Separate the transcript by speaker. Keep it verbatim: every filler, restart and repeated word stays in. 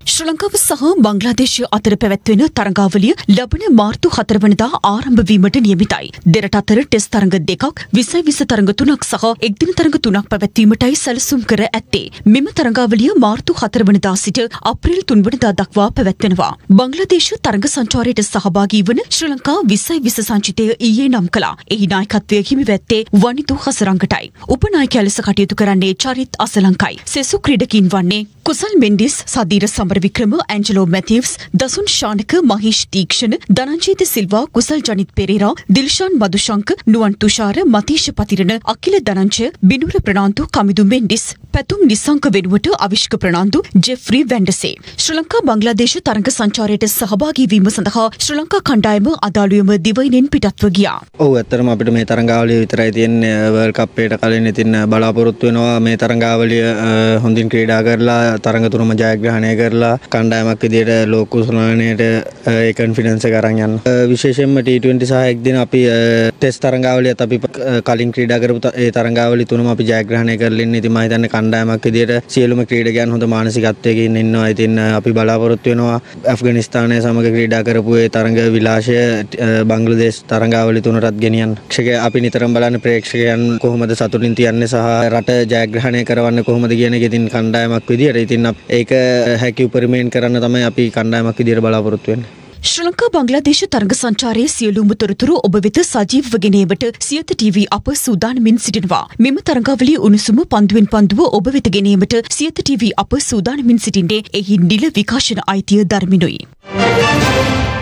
Speaker 1: ශ්‍රී ලංකාව සහ බංග්ලාදේශය අතර පැවැත්වෙන තරඟාවලිය ලබන මාර්තු හතර වනදා ආරම්භ වීමට නියමිතයි. දෙරට අතර ටෙස්ට් තරඟ දෙකක්, විසයි විස තරඟ තුනක් සහ එක්දින තරඟ තුනක් පැවැත්වීමටයි සැලසුම් කර ඇත්තේ. මෙම තරඟාවලිය මාර්තු හතර වනදා සිට අප්‍රේල් තුන් වනදා දක්වා පැවැත්වෙනවා. බංග්ලාදේශ තරඟ සංචාරයට සහභාගී වන ශ්‍රී ලංකා විසයි විස සංචිතය ඊයේ නම් කළා. එහි නායකත්වය හිමි වැත්තේ වනිදු හසරංගටයි. උපනායකයා ලෙස කටයුතු කරන්නේ චරිත් අසලංකයි. සෙසු ක්‍රීඩකීන් වන්නේ කුසල් මෙන්ඩිස්, සදීර සමරවික්‍රම, ඇන්ජලෝ මැතිව්ස්, දසුන් ශානක, මහේෂ් තීක්ෂණ, ධනංජිත සිල්වා, කුසල් ජනිත් පෙරේරා, දිල්ෂාන් මදුශංක, නුවන් තුෂාර, මතීෂ පතිරණ, අකිල ධනංජය, බිනුර ප්‍රනාන්දු, කමිදු මෙන්ඩිස්, පැතුම් නිසංක වෙනුවට අවිෂ්ක ප්‍රනාන්දු, ජෙෆ්රි වැන්ඩසේ. ශ්‍රී ලංකා බංග්ලාදේශ තරඟ සංචාරයට සහභාගී වීම සඳහා ශ්‍රී ලංකා කණ්ඩායම අදාළුවම දිවයිනෙන් පිටත්ව ගියා.
Speaker 2: ඔව් ඇත්තටම අපිට මේ තරඟාවලිය විතරයි තියෙන්නේ. වර්ල්ඩ් කප් එකට කලින් ඉතින් බලාපොරොත්තු වෙනවා මේ තරඟාවලිය හොඳින් ක්‍රීඩා කරලා තරඟ තුනම ජයග්‍රහණය කරලා කණ්ඩායමක් විදියට ලෝක කුසලානයට ඒ කොන්ෆිඩන්ස් එක අරන් යන්න. විශේෂයෙන්ම ටී ට්වෙන්ටි සහ එක්දින අපි ටෙස්ට් තරඟාවලියත් අපි කලින් ක්‍රීඩා කරපු ඒ තරඟාවලිය තුනම අපි ජයග්‍රහණය කරලා ඉන්නේ. ඉතින් මම හිතන්නේ කණ්ඩායමක් විදියට සියලුම ක්‍රීඩකයන් හොඳ මානසිකත්වයකින් ඉන්නවා. ඉතින් අපි බලාපොරොත්තු වෙනවා ඇෆ්ගනිස්තානය සමග ක්‍රීඩා කරපු ඒ තරඟ විලාසය බංග්ලාදේශ තරඟාවලිය තුනටත් ගෙනියන්න. අපි නිතරම බලන්නේ ප්‍රේක්ෂකයන් කොහොමද සතුටින් තියන්නේ සහ රට ජයග්‍රහණය කරවන්නේ කොහොමද කියන එක. ඉතින් කණ්ඩායමක් විදියට ඉතින් ඒක හැකි උපරිමයෙන් කරන්න තමයි අපි කණ්ඩායමක් විදියට බලාපොරොත්තු වෙන්නේ.
Speaker 1: ශ්‍රී ලංකා බංග්ලාදේශ තරඟ සංචාරයේ සියලුම තොරතුරු ඔබ වෙත සජීවව ගෙන ඒමට සියත ටීවී අප සූදානමින් සිටිනවා. මෙම තරඟාවලිය උණුසුම පන්දුවෙන් පන්දුව ඔබ වෙත ගෙන ඒමට සියත ටීවී අප සූදානමින් සිටින්නේ එහි නිල විකාශන අයිතිය දරමිනුයි.